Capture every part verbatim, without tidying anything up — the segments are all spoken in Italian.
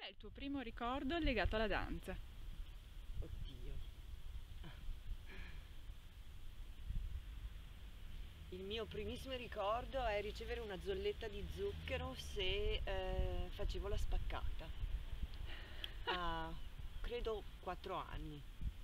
è il tuo primo ricordo legato alla danza? Oddio. Il mio primissimo ricordo è ricevere una zolletta di zucchero se eh, facevo la spaccata. A credo quattro anni.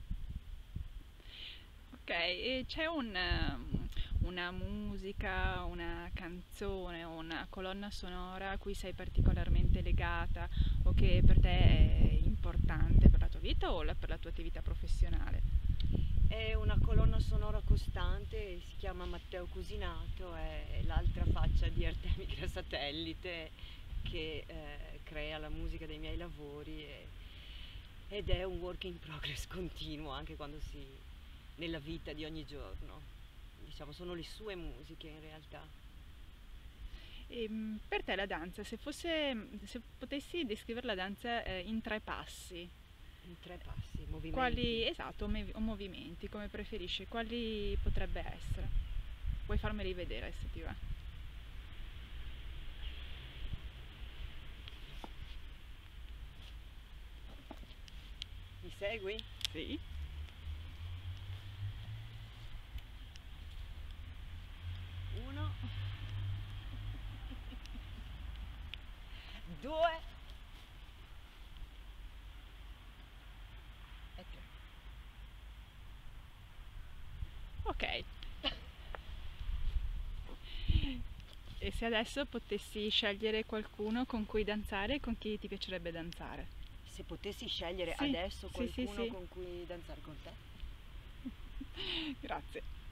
Ok, e c'è un, ehm, una musica, una canzone o una colonna sonora a cui sei particolarmente legata o che per te è importante per la tua vita o la- per la tua attività professionale? È una colonna sonora costante, si chiama Matteo Cusinato, è l'altra faccia di Artemica Satellite che eh, crea la musica dei miei lavori e- ed è un work in progress continuo anche quando si nella vita di ogni giorno. Diciamo, sono le sue musiche in realtà. E, mm, per te la danza, se fosse, se potessi descrivere la danza eh, in tre passi, In tre passi, movimenti. quali, esatto, o mevi- o movimenti, come preferisci, quali potrebbe essere? Puoi farmeli vedere se ti va. Mi segui? Sì. Uno, due e tre. Ok. E se adesso potessi scegliere qualcuno con cui danzare, con chi ti piacerebbe danzare? Se potessi scegliere Sì, adesso sì, sì, qualcuno sì. con cui danzare con te? Grazie.